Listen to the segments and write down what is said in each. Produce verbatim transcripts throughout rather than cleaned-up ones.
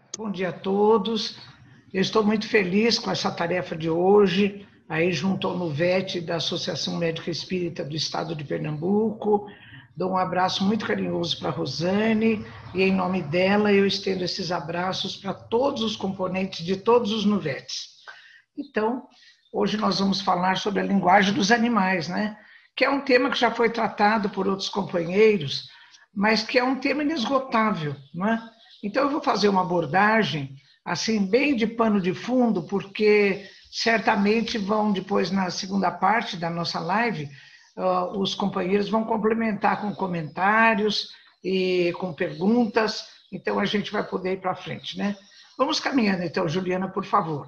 Bom dia a todos. Eu estou muito feliz com essa tarefa de hoje, aí junto ao NUVET da Associação Médica Espírita do Estado de Pernambuco. Dou um abraço muito carinhoso para a Rosane e, em nome dela, eu estendo esses abraços para todos os componentes de todos os NUVETs. Então, hoje nós vamos falar sobre a linguagem dos animais, né? Que é um tema que já foi tratado por outros companheiros, mas que é um tema inesgotável, não é? Então, eu vou fazer uma abordagem, assim, bem de pano de fundo, porque certamente vão, depois, na segunda parte da nossa live, uh, os companheiros vão complementar com comentários e com perguntas, então a gente vai poder ir para frente, né? Vamos caminhando, então, Juliana, por favor.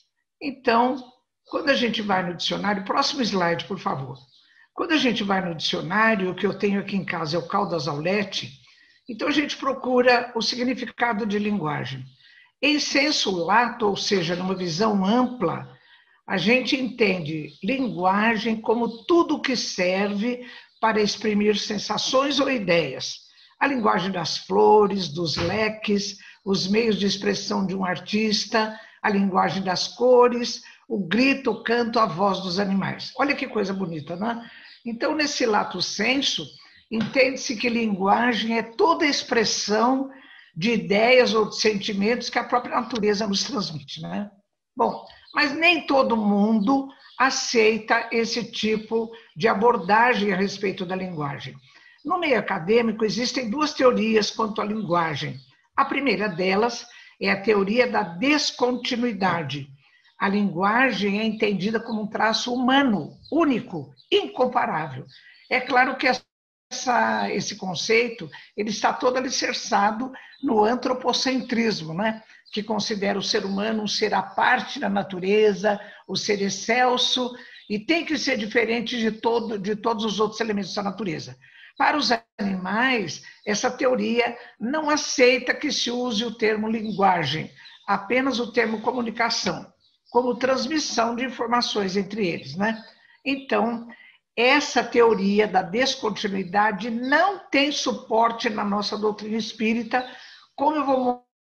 Então, quando a gente vai no dicionário, próximo slide, por favor. Quando a gente vai no dicionário, o que eu tenho aqui em casa é o Caldas Aulete. Então, a gente procura o significado de linguagem. Em senso lato, ou seja, numa visão ampla, a gente entende linguagem como tudo que serve para exprimir sensações ou ideias. A linguagem das flores, dos leques, os meios de expressão de um artista, a linguagem das cores, o grito, o canto, a voz dos animais. Olha que coisa bonita, né? Então, nesse lato sensu, entende-se que linguagem é toda expressão de ideias ou de sentimentos que a própria natureza nos transmite, né? Bom, mas nem todo mundo aceita esse tipo de abordagem a respeito da linguagem. No meio acadêmico, existem duas teorias quanto à linguagem. A primeira delas é a teoria da descontinuidade. A linguagem é entendida como um traço humano, único, incomparável. É claro que essa Essa, esse conceito ele está todo alicerçado no antropocentrismo, né? Que considera o ser humano um ser à parte da natureza, o ser excelso, e tem que ser diferente de, todo, de todos os outros elementos da natureza. Para os animais, essa teoria não aceita que se use o termo linguagem, apenas o termo comunicação, como transmissão de informações entre eles, né? Então, essa teoria da descontinuidade não tem suporte na nossa doutrina espírita, como eu vou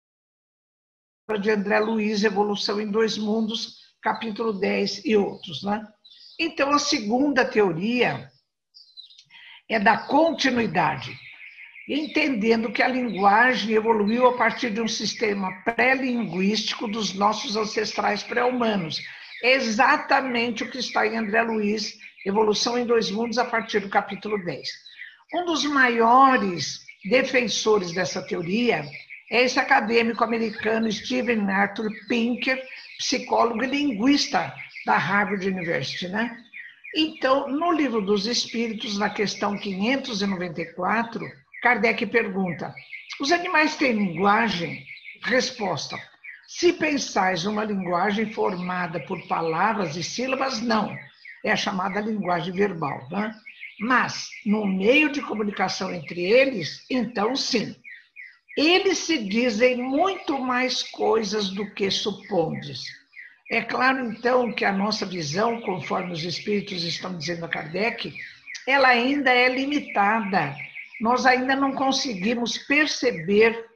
mostrar de André Luiz, Evolução em Dois Mundos, capítulo dez e outros, né? Então, a segunda teoria é da continuidade, entendendo que a linguagem evoluiu a partir de um sistema pré-linguístico dos nossos ancestrais pré-humanos. É exatamente o que está em André Luiz, Evolução em Dois Mundos, a partir do capítulo dez. Um dos maiores defensores dessa teoria é esse acadêmico americano Stephen Arthur Pinker, psicólogo e linguista da Harvard University, né? Então, no Livro dos Espíritos, na questão quinhentos e noventa e quatro, Kardec pergunta: os animais têm linguagem? Resposta: se pensais numa linguagem formada por palavras e sílabas, não. É a chamada linguagem verbal, né? Mas, no meio de comunicação entre eles, então sim. Eles se dizem muito mais coisas do que supondes. É claro, então, que a nossa visão, conforme os espíritos estão dizendo a Kardec, ela ainda é limitada. Nós ainda não conseguimos perceber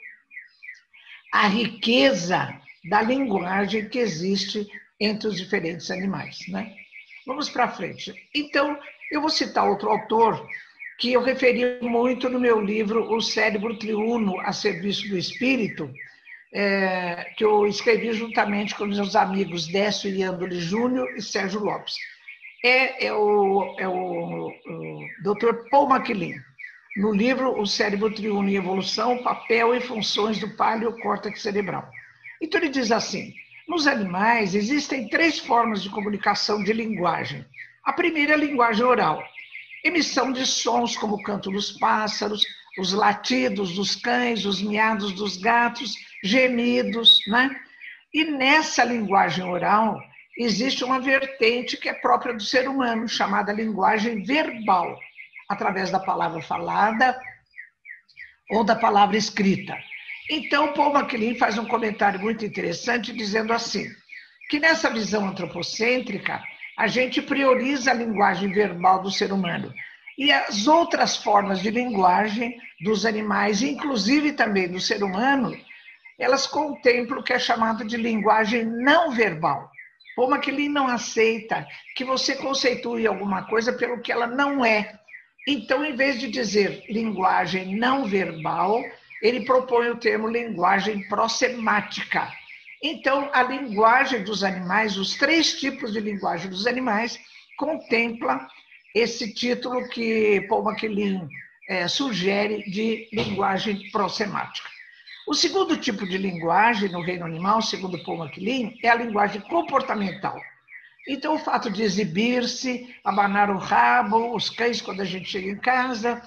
a riqueza da linguagem que existe entre os diferentes animais, né? Vamos para frente. Então, eu vou citar outro autor que eu referi muito no meu livro O Cérebro Triuno a Serviço do Espírito, é, que eu escrevi juntamente com meus amigos Décio Iandoli Júnior e Sérgio Lopes. É, é, o, é o, o doutor Paul MacLean, no livro O Cérebro Triuno e Evolução, Papel e Funções do Paleocórtex Cerebral. Então, ele diz assim: nos animais existem três formas de comunicação de linguagem. A primeira é a linguagem oral, emissão de sons como o canto dos pássaros, os latidos dos cães, os miados dos gatos, gemidos, né? E nessa linguagem oral existe uma vertente que é própria do ser humano, chamada linguagem verbal, através da palavra falada ou da palavra escrita. Então, Paul MacLean faz um comentário muito interessante, dizendo assim, que nessa visão antropocêntrica, a gente prioriza a linguagem verbal do ser humano. E as outras formas de linguagem dos animais, inclusive também do ser humano, elas contemplam o que é chamado de linguagem não verbal. Paul MacLean não aceita que você conceitue alguma coisa pelo que ela não é. Então, em vez de dizer linguagem não verbal, ele propõe o termo linguagem prossemática. Então, a linguagem dos animais, os três tipos de linguagem dos animais, contempla esse título que Paul MacLean é, sugere de linguagem prossemática. O segundo tipo de linguagem no reino animal, segundo Paul MacLean, é a linguagem comportamental. Então, o fato de exibir-se, abanar o rabo, os cães quando a gente chega em casa,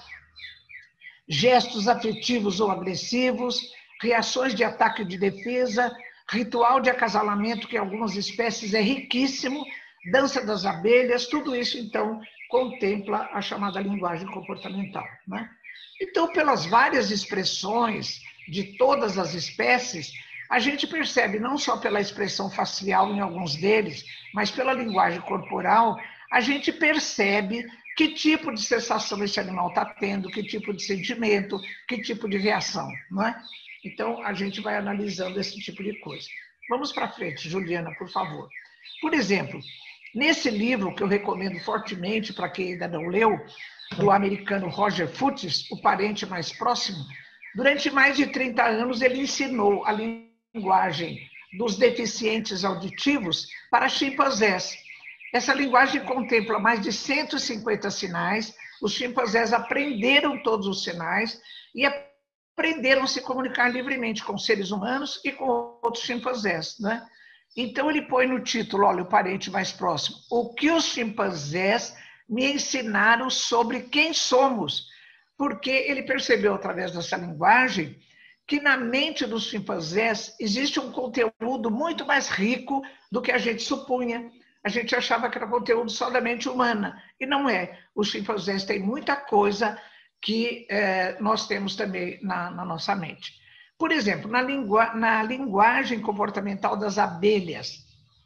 gestos afetivos ou agressivos, reações de ataque e de defesa, ritual de acasalamento, que em algumas espécies é riquíssimo, dança das abelhas, tudo isso, então, contempla a chamada linguagem comportamental, né? Então, pelas várias expressões de todas as espécies, a gente percebe, não só pela expressão facial em alguns deles, mas pela linguagem corporal, a gente percebe que tipo de sensação esse animal está tendo, que tipo de sentimento, que tipo de reação, não é? Então, a gente vai analisando esse tipo de coisa. Vamos para frente, Juliana, por favor. Por exemplo, nesse livro, que eu recomendo fortemente para quem ainda não leu, do americano Roger Fuchs, O Parente Mais Próximo, durante mais de trinta anos ele ensinou a linguagem dos deficientes auditivos para chimpanzés. Essa linguagem contempla mais de cento e cinquenta sinais, os chimpanzés aprenderam todos os sinais e aprenderam a se comunicar livremente com seres humanos e com outros chimpanzés, né? Então ele põe no título, olha, o parente mais próximo, o que os chimpanzés me ensinaram sobre quem somos, porque ele percebeu através dessa linguagem que na mente dos chimpanzés existe um conteúdo muito mais rico do que a gente supunha. A gente achava que era conteúdo só da mente humana, e não é. Os chimpanzés têm muita coisa que é, nós temos também na, na nossa mente. Por exemplo, na, lingua, na linguagem comportamental das abelhas,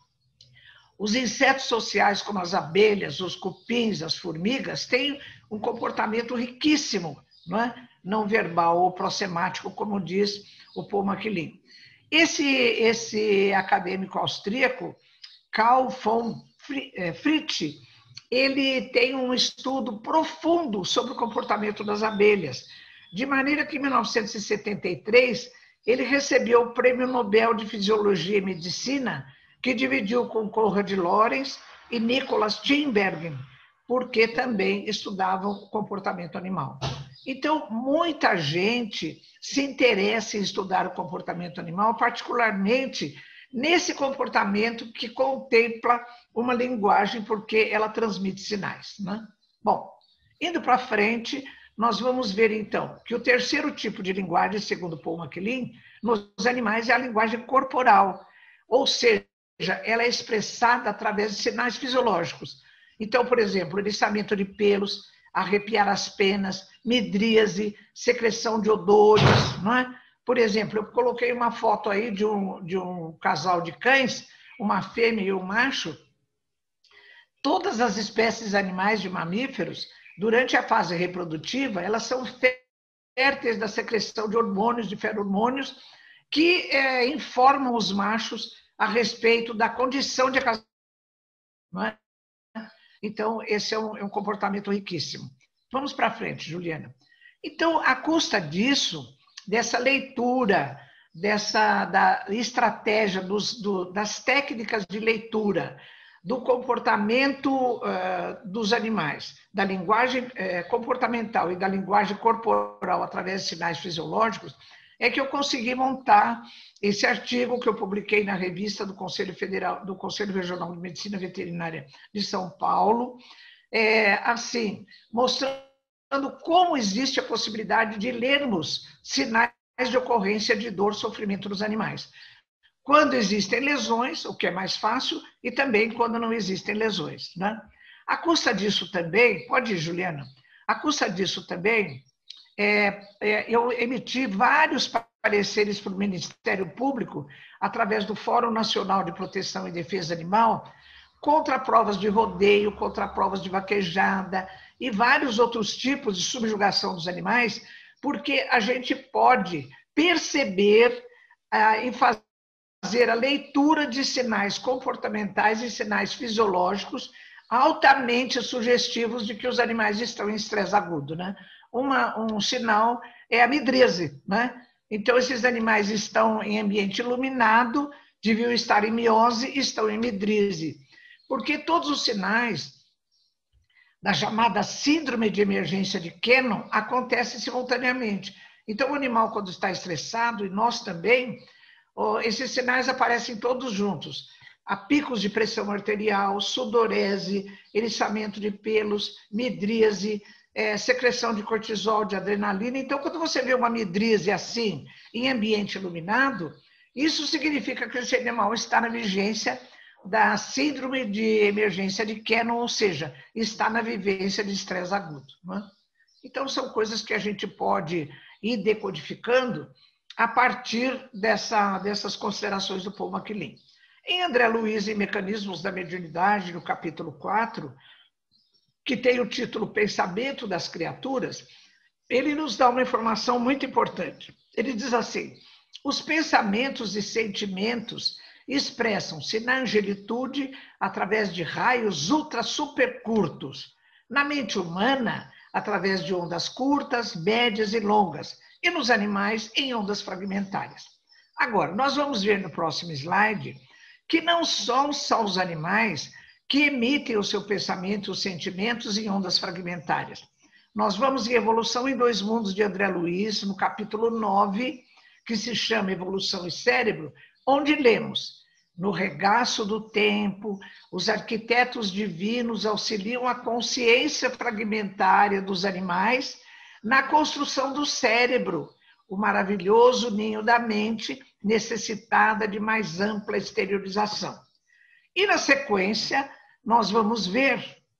os insetos sociais, como as abelhas, os cupins, as formigas, têm um comportamento riquíssimo, não é? Não verbal ou prossemático, como diz o Paul MacLean. Esse, esse acadêmico austríaco, Carl von Fritsch, ele tem um estudo profundo sobre o comportamento das abelhas, de maneira que em mil novecentos e setenta e três ele recebeu o Prêmio Nobel de Fisiologia e Medicina, que dividiu com Konrad Lorenz e Nicholas Tinbergen, porque também estudavam o comportamento animal. Então, muita gente se interessa em estudar o comportamento animal, particularmente nesse comportamento que contempla uma linguagem, porque ela transmite sinais, né? Bom, indo para frente, nós vamos ver, então, que o terceiro tipo de linguagem, segundo Paul MacLean, nos animais é a linguagem corporal, ou seja, ela é expressada através de sinais fisiológicos. Então, por exemplo, eriçamento de pelos, arrepiar as penas, midríase, secreção de odores, não é? Por exemplo, eu coloquei uma foto aí de um, de um casal de cães, uma fêmea e um macho. Todas as espécies animais de mamíferos, durante a fase reprodutiva, elas são férteis da secreção de hormônios, de feromônios, que é, informam os machos a respeito da condição de acasalamento. Não é? Então, esse é um, é um comportamento riquíssimo. Vamos para frente, Juliana. Então, à custa disso, dessa leitura, dessa da estratégia, dos, do, das técnicas de leitura, do comportamento uh, dos animais, da linguagem uh, comportamental e da linguagem corporal através de sinais fisiológicos, é que eu consegui montar esse artigo que eu publiquei na revista do Conselho Federal, do Conselho Regional de Medicina Veterinária de São Paulo, é, assim, mostrando como existe a possibilidade de lermos sinais de ocorrência de dor, sofrimento dos animais. Quando existem lesões, o que é mais fácil, e também quando não existem lesões, né? À custa disso também, pode ir, Juliana, à custa disso também, é, é, eu emiti vários pareceres para o Ministério Público, através do Fórum Nacional de Proteção e Defesa Animal, contra provas de rodeio, contra provas de vaquejada e vários outros tipos de subjugação dos animais, porque a gente pode perceber em fazer a leitura de sinais comportamentais e sinais fisiológicos altamente sugestivos de que os animais estão em estresse agudo, né? Uma, um sinal é a midríase, né? Então, esses animais estão em ambiente iluminado, deviam estar em miose e estão em midríase, porque todos os sinais da chamada síndrome de emergência de Cannon acontecem simultaneamente. Então, o animal, quando está estressado, e nós também, esses sinais aparecem todos juntos. Há picos de pressão arterial, sudorese, eriçamento de pelos, midríase, é, secreção de cortisol, de adrenalina. Então, quando você vê uma midríase assim, em ambiente iluminado, isso significa que esse animal está na vigência da síndrome de emergência de Cannon, ou seja, está na vivência de estresse agudo. Né? Então, são coisas que a gente pode ir decodificando a partir dessa, dessas considerações do Paul MacLean. Em André Luiz, em Mecanismos da Mediunidade, no capítulo quatro, que tem o título Pensamento das Criaturas, ele nos dá uma informação muito importante. Ele diz assim: os pensamentos e sentimentos expressam-se na angelitude através de raios ultra super curtos, na mente humana através de ondas curtas, médias e longas, e nos animais em ondas fragmentárias. Agora, nós vamos ver no próximo slide que não são só os animais que emitem o seu pensamento e os sentimentos em ondas fragmentárias. Nós vamos em Evolução em Dois Mundos de André Luiz, no capítulo nove, que se chama Evolução e Cérebro, onde lemos: no regaço do tempo, os arquitetos divinos auxiliam a consciência fragmentária dos animais na construção do cérebro, o maravilhoso ninho da mente necessitada de mais ampla exteriorização. E na sequência, nós vamos ver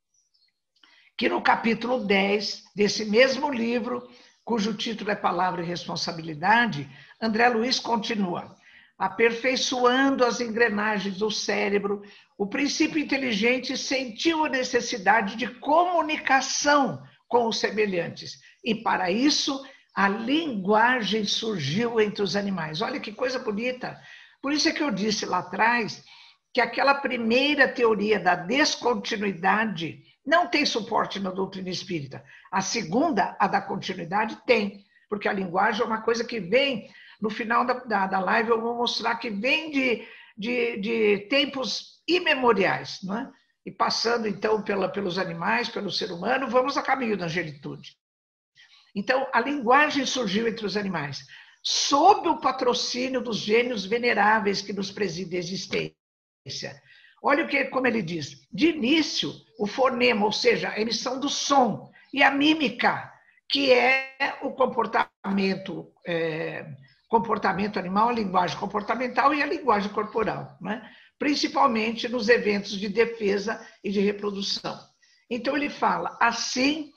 que no capítulo dez desse mesmo livro, cujo título é Palavra e Responsabilidade, André Luiz continua: aperfeiçoando as engrenagens do cérebro, o princípio inteligente sentiu a necessidade de comunicação com os semelhantes. E para isso, a linguagem surgiu entre os animais. Olha que coisa bonita. Por isso é que eu disse lá atrás que aquela primeira teoria da descontinuidade não tem suporte na doutrina espírita. A segunda, a da continuidade, tem. Porque a linguagem é uma coisa que vem... No final da, da, da live eu vou mostrar que vem de, de, de tempos imemoriais, né? E passando então pela, pelos animais, pelo ser humano, vamos a caminho da angelitude. Então, a linguagem surgiu entre os animais, sob o patrocínio dos gênios veneráveis que nos presidem a existência. Olha o que, como ele diz: de início, o fonema, ou seja, a emissão do som, e a mímica, que é o comportamento... É, comportamento animal, a linguagem comportamental e a linguagem corporal, né? Principalmente nos eventos de defesa e de reprodução. Então ele fala assim: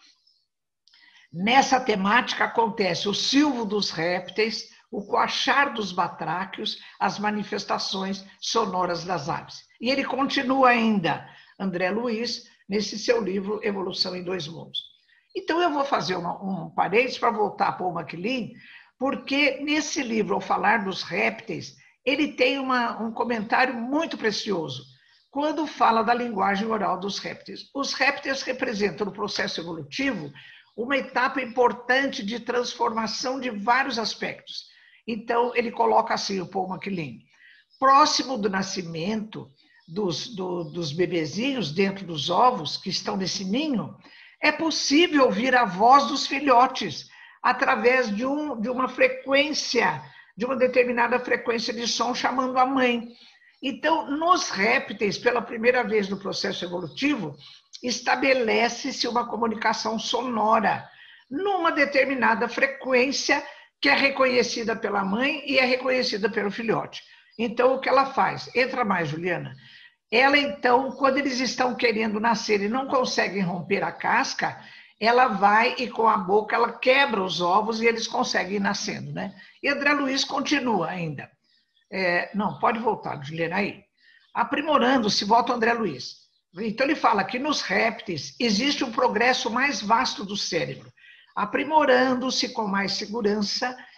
nessa temática acontece o silvo dos répteis, o coachar dos batráquios, as manifestações sonoras das aves. E ele continua ainda, André Luiz, nesse seu livro Evolução em Dois Mundos. Então eu vou fazer uma, um parênteses para voltar para o MacLean, porque nesse livro, ao falar dos répteis, ele tem uma, um comentário muito precioso, quando fala da linguagem oral dos répteis. Os répteis representam no processo evolutivo uma etapa importante de transformação de vários aspectos. Então, ele coloca assim, o Paul MacLean: próximo do nascimento dos, do, dos bebezinhos dentro dos ovos, que estão nesse ninho, é possível ouvir a voz dos filhotes, através de, um, de uma frequência, de uma determinada frequência de som chamando a mãe. Então, nos répteis, pela primeira vez no processo evolutivo, estabelece-se uma comunicação sonora, numa determinada frequência que é reconhecida pela mãe e é reconhecida pelo filhote. Então, o que ela faz? Entra mais, Juliana. Ela, então, quando eles estão querendo nascer e não conseguem romper a casca, ela vai e com a boca ela quebra os ovos e eles conseguem ir nascendo, né? E André Luiz continua ainda. É, não, pode voltar, Juliana, aí. Aprimorando-se, volta o André Luiz. Então ele fala que nos répteis existe um progresso mais vasto do cérebro. Aprimorando-se com mais segurança,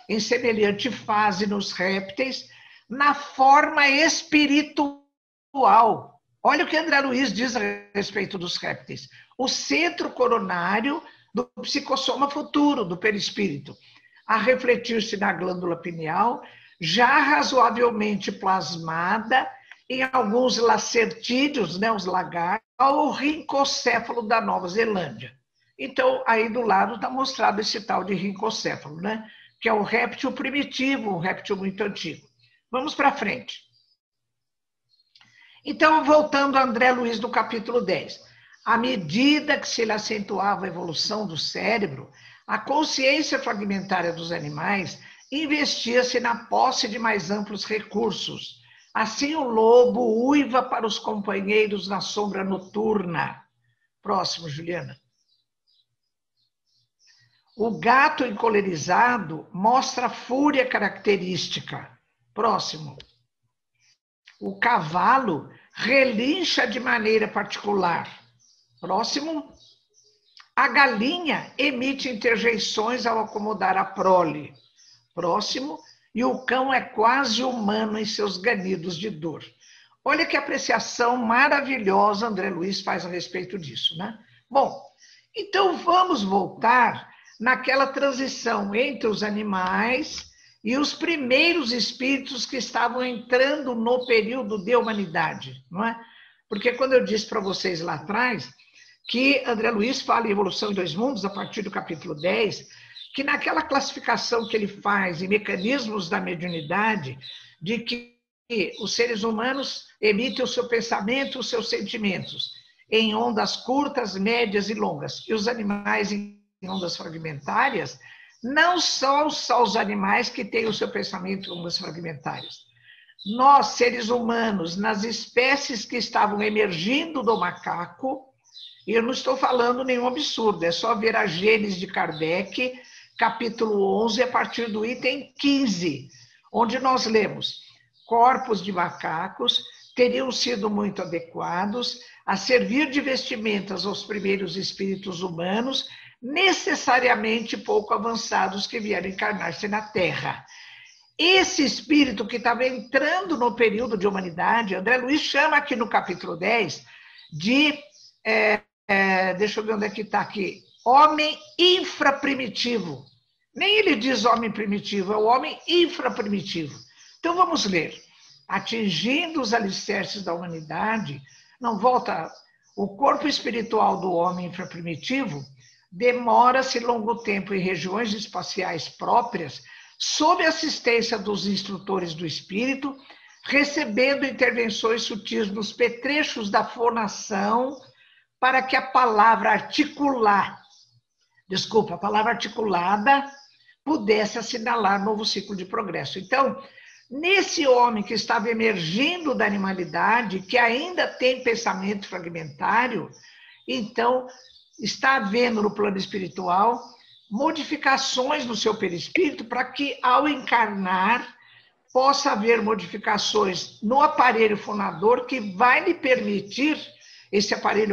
em semelhante fase nos répteis, na forma espiritual. Olha o que André Luiz diz a respeito dos répteis. O centro coronário do psicossoma futuro, do perispírito, a refletir-se na glândula pineal, já razoavelmente plasmada em alguns lacertídeos, né, os lagartos, ao rincocéfalo da Nova Zelândia. Então, aí do lado está mostrado esse tal de rincocéfalo, né, que é o réptil primitivo, um réptil muito antigo. Vamos para frente. Então, voltando a André Luiz do capítulo dez. À medida que se lhe acentuava a evolução do cérebro, a consciência fragmentária dos animais investia-se na posse de mais amplos recursos. Assim, o lobo uiva para os companheiros na sombra noturna. Próximo, Juliana. O gato encolerizado mostra fúria característica. Próximo. O cavalo relincha de maneira particular. Próximo. A galinha emite interjeições ao acomodar a prole. Próximo. E o cão é quase humano em seus ganidos de dor. Olha que apreciação maravilhosa André Luiz faz a respeito disso, né? Bom, então vamos voltar naquela transição entre os animais e os primeiros espíritos que estavam entrando no período de humanidade, não é? Porque quando eu disse para vocês lá atrás que André Luiz fala em Evolução em Dois Mundos, a partir do capítulo dez, que naquela classificação que ele faz em mecanismos da mediunidade, de que os seres humanos emitem o seu pensamento, os seus sentimentos, em ondas curtas, médias e longas, e os animais em ondas fragmentárias, não são só os animais que têm o seu pensamento em ondas fragmentárias. Nós, seres humanos, nas espécies que estavam emergindo do macaco, e eu não estou falando nenhum absurdo, é só ver a Gênese de Kardec, capítulo onze, a partir do item quinze, onde nós lemos: corpos de macacos teriam sido muito adequados a servir de vestimentas aos primeiros espíritos humanos, necessariamente pouco avançados que vieram encarnar-se na Terra. Esse espírito que estava entrando no período de humanidade, André Luiz chama aqui no capítulo dez de, é, é, deixa eu ver onde é que está aqui, homem infraprimitivo. Nem ele diz homem primitivo, é o homem infraprimitivo. Então vamos ler. Atingindo os alicerces da humanidade, não volta, o corpo espiritual do homem infraprimitivo demora-se longo tempo em regiões espaciais próprias, sob assistência dos instrutores do espírito, recebendo intervenções sutis nos petrechos da fonação, para que a palavra articular, desculpa, a palavra articulada pudesse assinalar novo ciclo de progresso. Então, nesse homem que estava emergindo da animalidade, que ainda tem pensamento fragmentário, então está havendo no plano espiritual modificações no seu perispírito para que, ao encarnar, possa haver modificações no aparelho fonador que vai lhe permitir, esse aparelho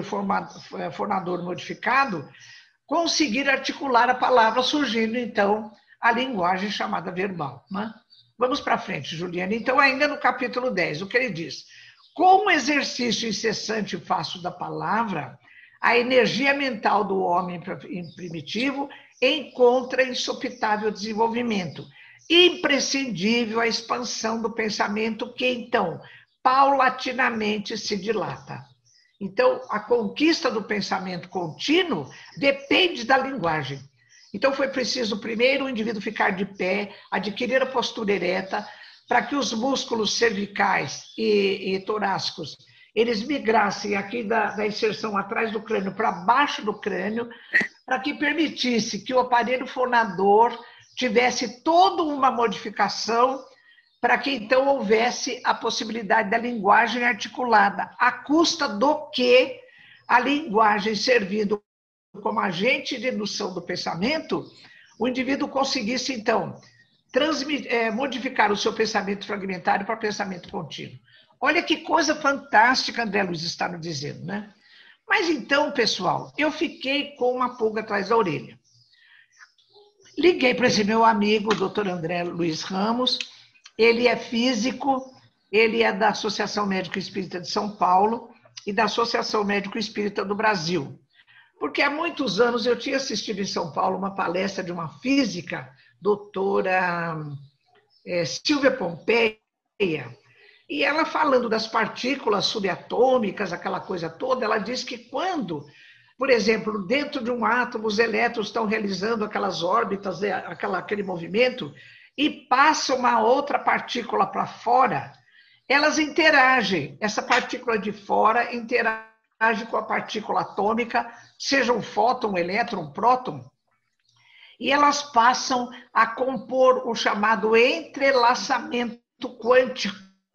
fonador modificado, conseguir articular a palavra, surgindo, então, a linguagem chamada verbal. Né? Vamos para frente, Juliana. Então, ainda no capítulo dez, o que ele diz? Com o exercício incessante e fácil da palavra, a energia mental do homem primitivo encontra insopitável desenvolvimento, imprescindível a expansão do pensamento que, então, paulatinamente se dilata. Então, a conquista do pensamento contínuo depende da linguagem. Então, foi preciso primeiro o indivíduo ficar de pé, adquirir a postura ereta, para que os músculos cervicais e, e torácicos, eles migrassem aqui da, da inserção atrás do crânio para baixo do crânio, para que permitisse que o aparelho fonador tivesse toda uma modificação, para que então houvesse a possibilidade da linguagem articulada, à custa do que a linguagem servindo como agente de indução do pensamento, o indivíduo conseguisse então transmitir, é, modificar o seu pensamento fragmentário para pensamento contínuo. Olha que coisa fantástica André Luiz está nos dizendo, né? Mas então, pessoal, eu fiquei com uma pulga atrás da orelha. Liguei para esse meu amigo, o doutor André Luiz Ramos. Ele é físico, ele é da Associação Médico Espírita de São Paulo e da Associação Médico Espírita do Brasil. Porque há muitos anos eu tinha assistido em São Paulo uma palestra de uma física, doutora é, Silvia Pompeia, e ela falando das partículas subatômicas, aquela coisa toda, ela diz que quando, por exemplo, dentro de um átomo, os elétrons estão realizando aquelas órbitas, aquela, aquele movimento, e passa uma outra partícula para fora, elas interagem. Essa partícula de fora interage com a partícula atômica, seja um fóton, um elétron, um próton, e elas passam a compor o chamado entrelaçamento quântico.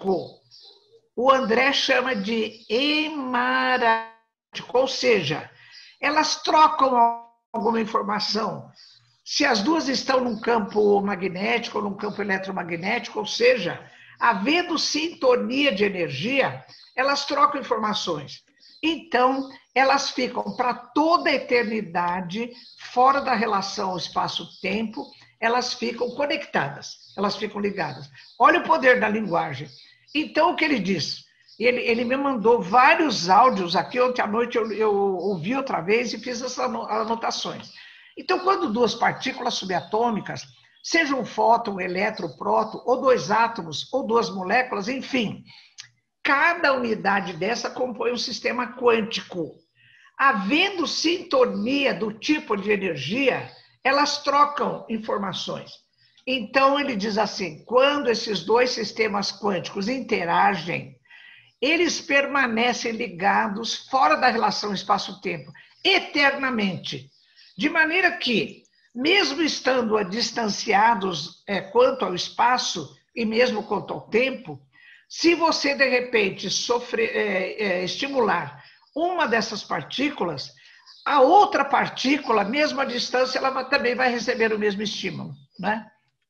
O André chama de hemarático, ou seja, elas trocam alguma informação. Se as duas estão num campo magnético ou num campo eletromagnético, ou seja, havendo sintonia de energia, elas trocam informações. Então, elas ficam para toda a eternidade, fora da relação espaço-tempo, elas ficam conectadas, elas ficam ligadas. Olha o poder da linguagem. Então, o que ele diz? Ele, ele me mandou vários áudios aqui, ontem à noite eu, eu ouvi outra vez e fiz essas anotações. Então, quando duas partículas subatômicas, seja um fóton, um elétron, um próton, ou dois átomos, ou duas moléculas, enfim, cada unidade dessa compõe um sistema quântico. Havendo sintonia do tipo de energia, elas trocam informações. Então, ele diz assim, quando esses dois sistemas quânticos interagem, eles permanecem ligados fora da relação espaço-tempo, eternamente. De maneira que, mesmo estando distanciados é, quanto ao espaço e mesmo quanto ao tempo, se você, de repente, sofrer, é, é, estimular uma dessas partículas, a outra partícula, mesmo à distância, ela também vai receber o mesmo estímulo, né?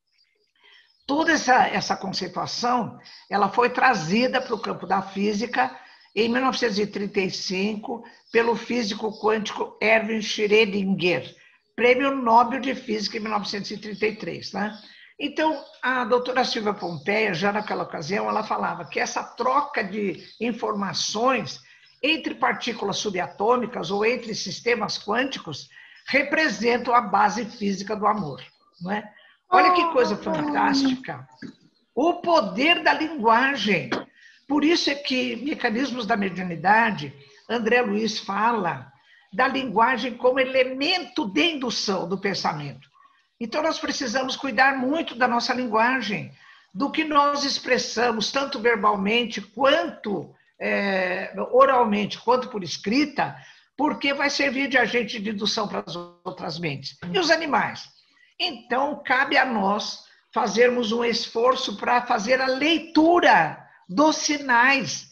Toda essa, essa conceituação, ela foi trazida para o campo da física em mil novecentos e trinta e cinco pelo físico quântico Erwin Schrödinger, Prêmio Nobel de Física em mil novecentos e trinta e três, né? Então, a doutora Silvia Pompeia, já naquela ocasião, ela falava que essa troca de informações entre partículas subatômicas ou entre sistemas quânticos representam a base física do amor, não é? Olha que coisa fantástica. O poder da linguagem. Por isso é que mecanismos da mediunidade, André Luiz fala da linguagem como elemento de indução do pensamento. Então, nós precisamos cuidar muito da nossa linguagem, do que nós expressamos, tanto verbalmente, quanto é, oralmente, quanto por escrita, porque vai servir de agente de indução para as outras mentes. E os animais? Então, cabe a nós fazermos um esforço para fazer a leitura dos sinais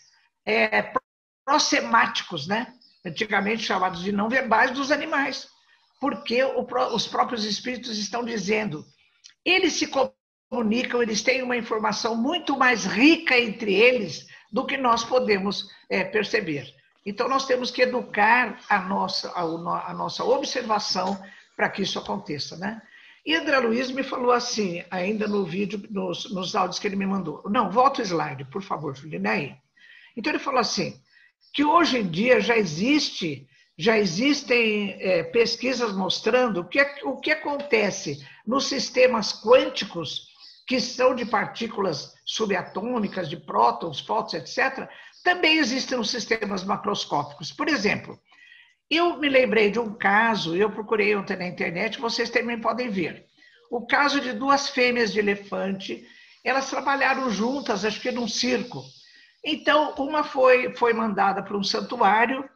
é, prossemáticos, né? Antigamente chamados de não verbais dos animais, porque o, os próprios espíritos estão dizendo, eles se comunicam, eles têm uma informação muito mais rica entre eles do que nós podemos é, perceber. Então, nós temos que educar a nossa, a, a nossa observação para que isso aconteça, né? E André Luiz me falou assim, ainda no vídeo, nos, nos áudios que ele me mandou. Não, volta o slide, por favor, Juliana, aí. Então, ele falou assim, que hoje em dia já existe, já existem é, pesquisas mostrando que, o que acontece nos sistemas quânticos, que são de partículas subatômicas, de prótons, fótons, etcétera, também existem nos sistemas macroscópicos. Por exemplo, eu me lembrei de um caso, eu procurei ontem na internet, vocês também podem ver. O caso de duas fêmeas de elefante, elas trabalharam juntas, acho que num circo. Então, uma foi, foi mandada para um santuário,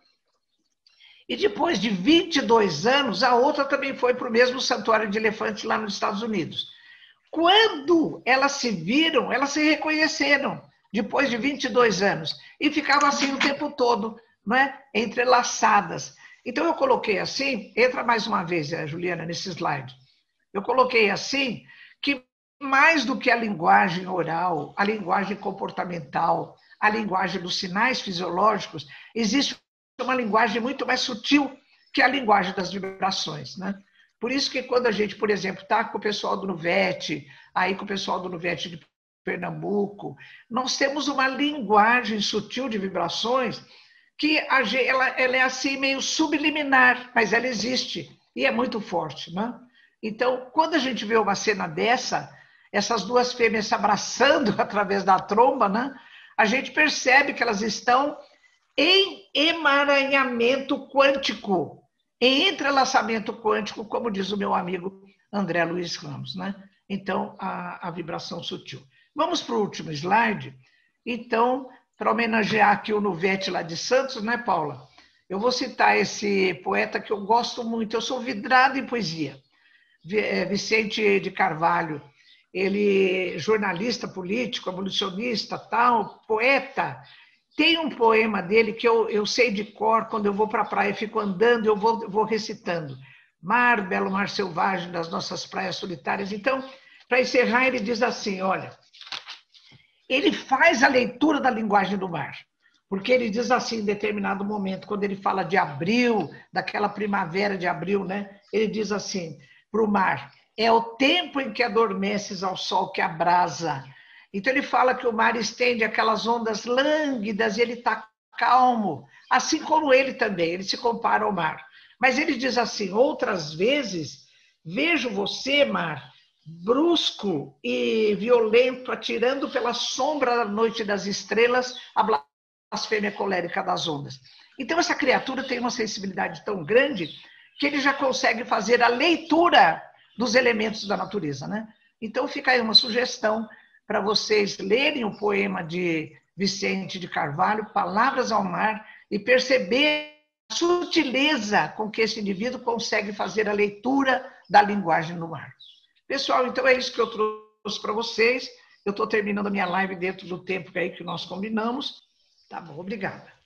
e depois de vinte e dois anos, a outra também foi para o mesmo santuário de elefante lá nos Estados Unidos. Quando elas se viram, elas se reconheceram, depois de vinte e dois anos, e ficavam assim o tempo todo, né, entrelaçadas. Então, eu coloquei assim, entra mais uma vez, Juliana, nesse slide. Eu coloquei assim, que mais do que a linguagem oral, a linguagem comportamental, a linguagem dos sinais fisiológicos, existe uma linguagem muito mais sutil que a linguagem das vibrações, né? Por isso que quando a gente, por exemplo, está com o pessoal do Nuvete, aí com o pessoal do Nuvete de Pernambuco, nós temos uma linguagem sutil de vibrações que a, ela, ela é assim meio subliminar, mas ela existe e é muito forte, né? Então, quando a gente vê uma cena dessa, essas duas fêmeas se abraçando através da tromba, né? A gente percebe que elas estão em emaranhamento quântico, em entrelaçamento quântico, como diz o meu amigo André Luiz Ramos, né? Então, a, a vibração sutil. Vamos para o último slide. Então, para homenagear aqui o Nuvete lá de Santos, né, Paula? Eu vou citar esse poeta que eu gosto muito, eu sou vidrado em poesia, Vicente de Carvalho. Ele, jornalista político, abolicionista, tal, poeta. Tem um poema dele que eu, eu sei de cor, quando eu vou para a praia, fico andando, eu vou, vou recitando. Mar, belo mar selvagem das nossas praias solitárias. Então, para encerrar, ele diz assim, olha, ele faz a leitura da linguagem do mar, porque ele diz assim, em determinado momento, quando ele fala de abril, daquela primavera de abril, né? Ele diz assim, para o mar, é o tempo em que adormeces ao sol que abrasa. Então ele fala que o mar estende aquelas ondas lânguidas e ele está calmo, assim como ele também, ele se compara ao mar. Mas ele diz assim, outras vezes, vejo você, mar, brusco e violento, atirando pela sombra da noite das estrelas a blasfêmia colérica das ondas. Então essa criatura tem uma sensibilidade tão grande que ele já consegue fazer a leitura dos elementos da natureza, né? Então fica aí uma sugestão para vocês lerem o poema de Vicente de Carvalho, Palavras ao Mar, e perceber a sutileza com que esse indivíduo consegue fazer a leitura da linguagem do mar. Pessoal, então é isso que eu trouxe para vocês. Eu estou terminando a minha live dentro do tempo aí que nós combinamos. Tá bom, obrigada.